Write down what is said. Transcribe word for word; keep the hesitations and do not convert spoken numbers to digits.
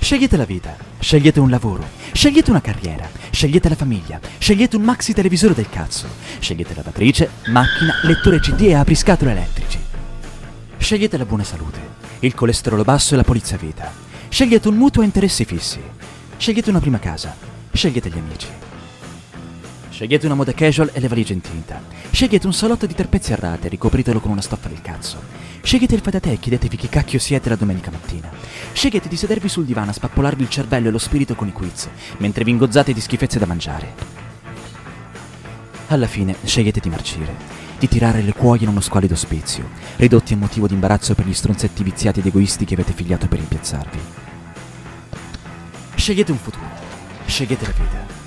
Scegliete la vita, scegliete un lavoro, scegliete una carriera, scegliete la famiglia, scegliete un maxi televisore del cazzo, scegliete lavatrice, macchina, lettore C D e apriscatole elettrici. Scegliete la buona salute, il colesterolo basso e la polizia vita. Scegliete un mutuo a interessi fissi. Scegliete una prima casa, scegliete gli amici. Scegliete una moda casual e le valigie in tinta. Scegliete un salotto di tre pezzi a rate e ricopritelo con una stoffa del cazzo. Scegliete il fai da te e chiedetevi chi cacchio siete la domenica mattina. Scegliete di sedervi sul divano a spappolarvi il cervello e lo spirito con i quiz, mentre vi ingozzate di schifezze da mangiare. Alla fine scegliete di marcire, di tirare le cuoie in uno squallido ospizio, ridotti a motivo di imbarazzo per gli stronzetti viziati ed egoisti che avete figliato per rimpiazzarvi. Scegliete un futuro, scegliete la vita.